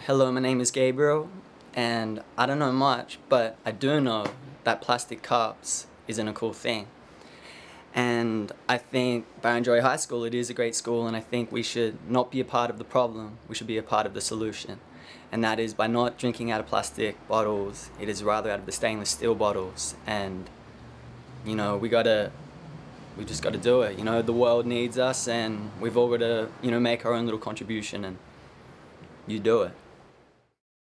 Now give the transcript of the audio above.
Hello, my name is Gabriel, and I don't know much, but I do know that plastic cups isn't a cool thing. And I think Barrenjoey High School, it is a great school, and I think we should not be a part of the problem, we should be a part of the solution. And that is by not drinking out of plastic bottles, it is rather out of the stainless steel bottles. And, you know, we just gotta do it. You know, the world needs us, and we've all gotta, make our own little contribution, and you do it.